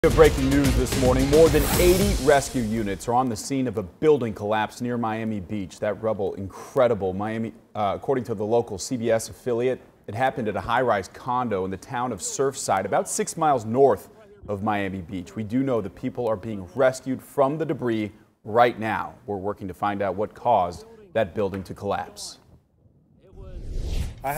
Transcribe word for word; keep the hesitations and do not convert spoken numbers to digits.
Breaking news this morning. More than eighty rescue units are on the scene of a building collapse near Miami Beach. That rubble, incredible. Miami, uh, according to the local C B S affiliate, it happened at a high-rise condo in the town of Surfside, about six miles north of Miami Beach. We do know that people are being rescued from the debris right now. We're working to find out what caused that building to collapse.